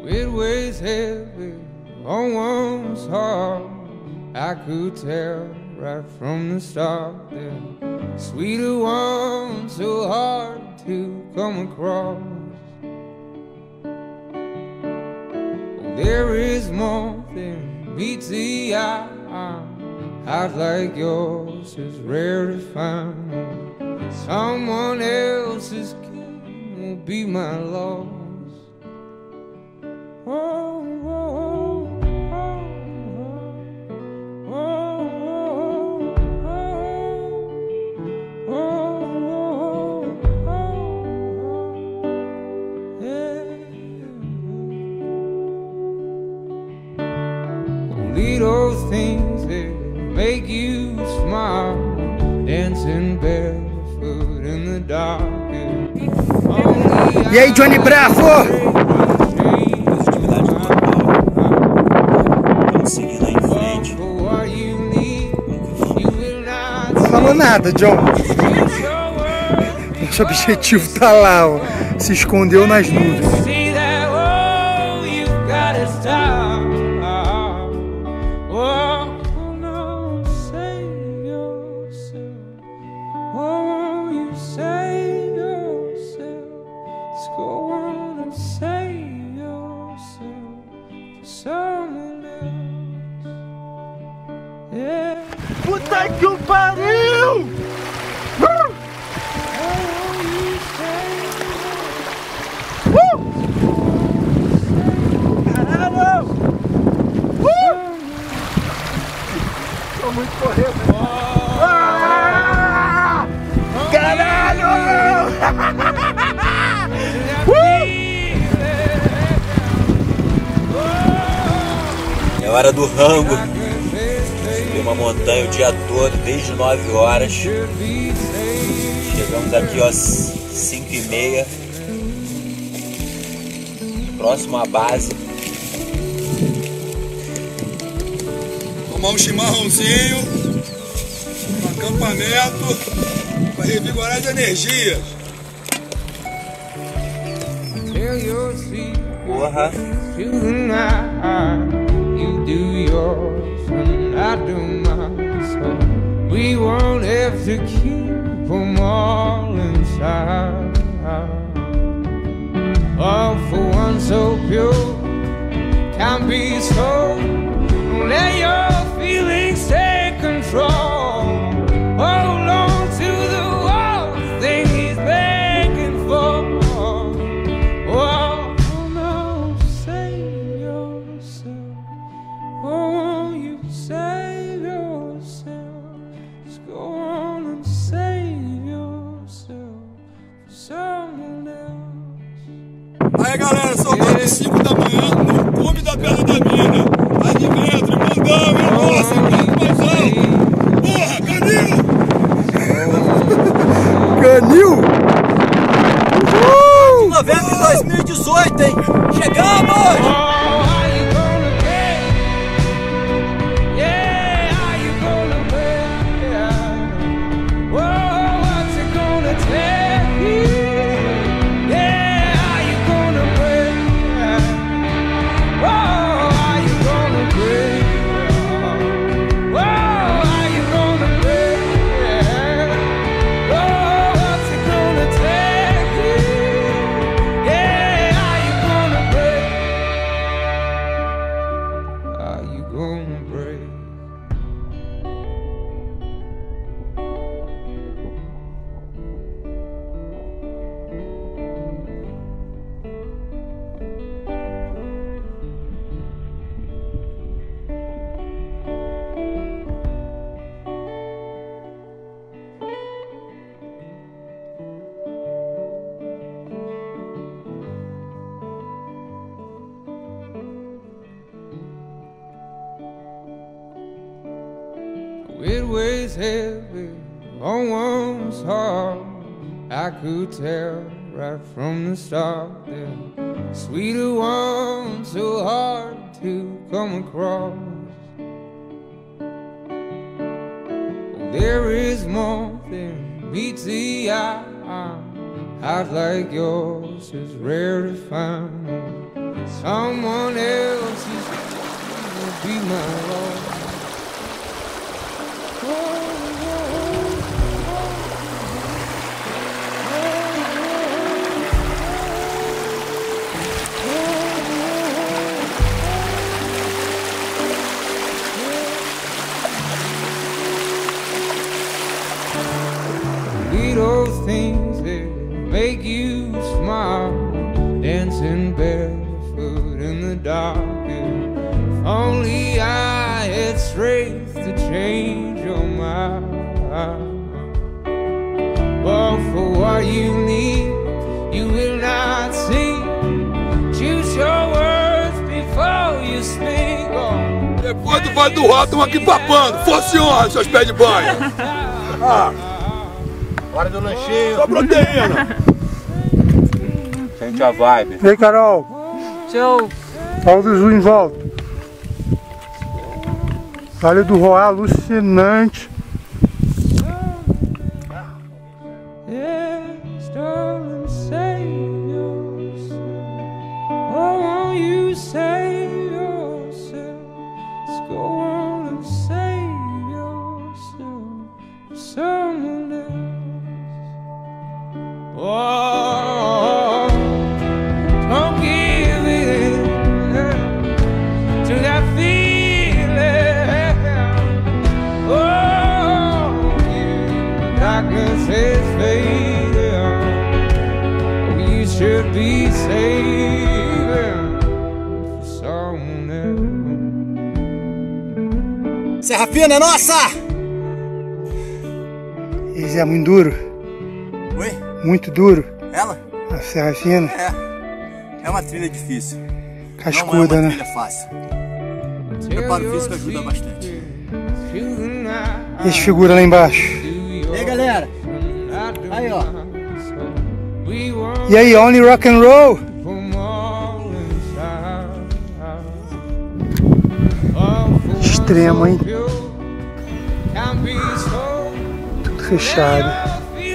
It weighs heavy on one's heart. I could tell right from the start that sweeter ones so hard to come across. There is more than meets the eye. Heart like yours is rare to find. Someone else's king will be my loss. Oh, oh, oh, oh, oh, oh, oh, oh, yeah. Only those things that make you smile, dancing barefoot in the dark. E aí, Johnny Bravo? Vamos seguindo aí em frente. Não falou nada, John. Nosso objetivo tá lá, ó. Se escondeu nas nuvens. Puta que o pariu! Caralho! Tô muito correndo. Caralho! É hora do rango. Subi uma montanha o dia todo, desde 9 horas. Chegamos aqui, ó, 5h30. Próximo à base. Tomar um chimarrãozinho, um acampamento, para revigorar as energias. Porra. You do yours and I do mine, so we won't have to keep them all inside. All for one so pure, can't be so. Don't let your feelings take control. Hold on to the one thing he's begging for. Oh no, save yourself. Oh, you save yourself. Just go on and save yourself for someone else. Aí galera, são mais de 5 da manhã no cume da Pedra da Mina. Aí de dentro, mandão, é nossa, paizão. Porra, canil! Canil! Novembro de 2018, hein? Chegamos! It weighs heavy on one's heart. I could tell right from the start that sweeter ones so hard to come across. There is more than meets the eye. Heart like yours is rare to find. someone else is gonna be my love. Little things that make you smile, dancing barefoot in the dark. If only I had strength to change your mind. But for what you need, you will not see. Choose your words before you speak. Depois do Vale do Rock, estamos aqui papando. Fosse honra, seus pés de banho. Hora do lanchinho. Só proteína. Sente a vibe. E aí, Carol? Show! Olha o Zuzu em volta. Vale do Roá, alucinante. Oh, don't give in to that feeling. Oh, darkness is fading. Oh, you should be saving for someone else. Serra Fina é nossa! Esse é muito duro. Oi? Muito duro. Ela? A Serra Fina. É uma trilha difícil. Cascuda, não é uma né? trilha fácil. O preparo físico ajuda bastante. E as figuras lá embaixo. E aí, galera? Aí, ó. E aí, only rock and roll? Extremo, hein? Tudo fechado.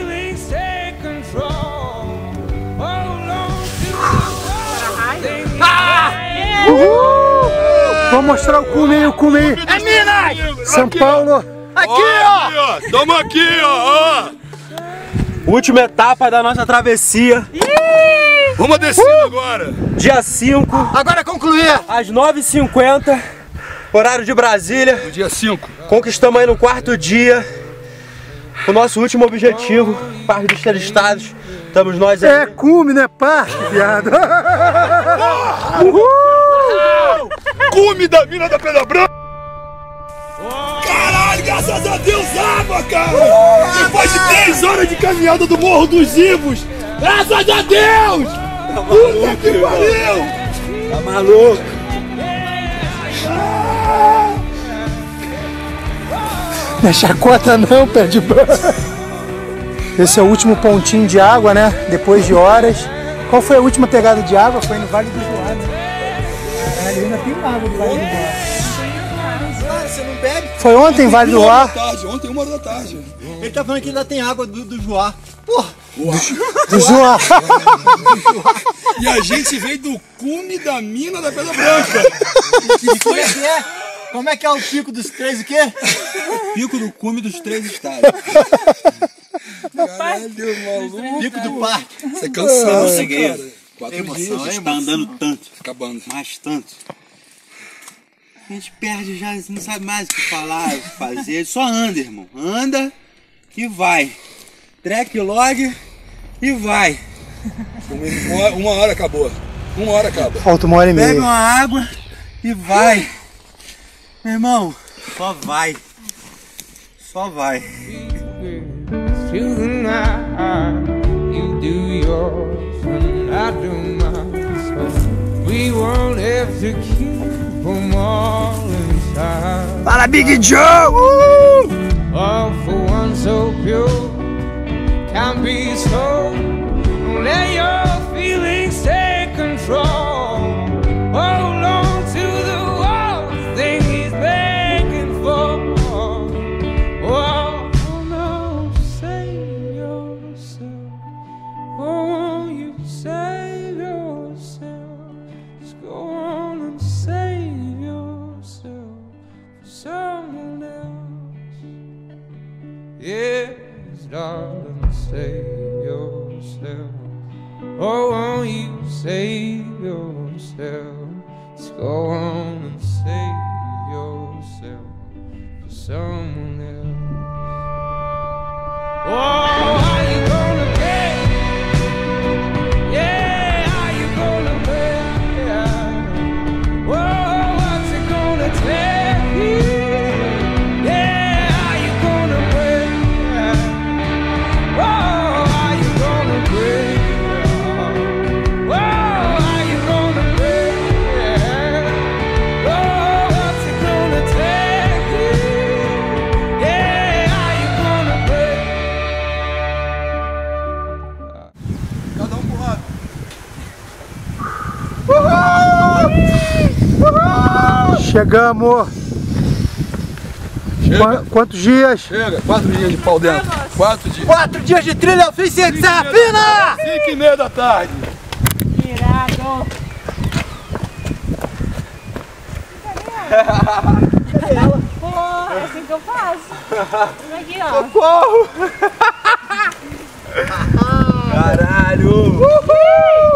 Uhul! Vou mostrar o cume aí, o cume aí. É Minas! São Paulo. Aqui, ó! Tamo aqui, ó! Última etapa da nossa travessia. Vamos descendo agora! Dia 5. Agora concluir! Às 9h50. Horário de Brasília. No dia 5. Conquistamos aí no 4º dia o nosso último objetivo, Parque dos Três Estados. Estamos nós aí. É cume, né? Parque, viado. Uhul! Cume da mina da Pedra Branca! Caralho, graças a Deus, água, cara! Depois de 3 horas de caminhada do Morro dos Vivos, graças a Deus! Puta que pariu! Tá maluco? Não é chacota não, pé de banho. Esse é o último pontinho de água, né? Depois de horas. Qual foi a última pegada de água? Foi no Vale do Joá, né? Caralho, ainda tem água do Vale do Joá. Ah, você não bebe? Foi ontem, Vale do Joá? Ontem, 1 hora da tarde. Ele tá falando que ainda tem água do Joá. Porra! Do Joá. E a gente veio do cume da mina da Pedra Branca. Como é que é o pico dos três o quê? Pico do cume dos 3 estados. Caralho, maluco. Pico do parque. Você é cansado, Cheguei. cara. 4 Emoção, dias. tá andando tanto. Acabando. Mais tanto. A gente perde já, não sabe mais o que falar, o que fazer. Só anda, irmão. Anda e vai. Track log e vai. 1 hora acabou. 1 hora acaba. Falta 1 hora e meia. Bebe uma água e vai. Meu irmão, só vai. Só vai. Through the night, you do yours and I do mine. So we won't have to keep them all inside. Fala, Big Joe! All for one so pure, can't be so. Don't let your feelings take control. Hold on to the one thing he's begging for. Oh no, save yourself. Oh, you save yourself. Just go yourself. Just go on and save yourself for someone else. Oh, are you gonna pay? Yeah, are you gonna pay? Oh, what's it gonna take? Yeah, are you gonna pay? Oh, are you gonna pay? Oh, are you gonna pay? Oh, what's it gonna take? Yeah, are you gonna pay? Cada pro lado. Chegamos! Chega. Quantos dias? Chega. 4 dias de pau dentro. 4 dias. 4 dias de trilha oficial de Serrafina! 5h30 da tarde. Irado! Pô, é assim que eu faço. Aqui, ó. Socorro! Caralho! Uhul!